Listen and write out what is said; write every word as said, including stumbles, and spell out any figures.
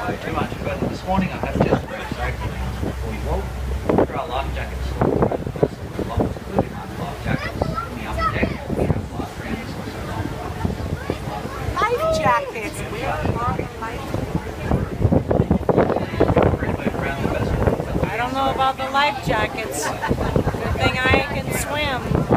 know too much, but this morning I have just researched before you walk. There are life jackets, including life jackets in the upper deck. We have life rounds also Life jackets. Where are the life jackets? I don't know about the life jackets. Good thing I can swim.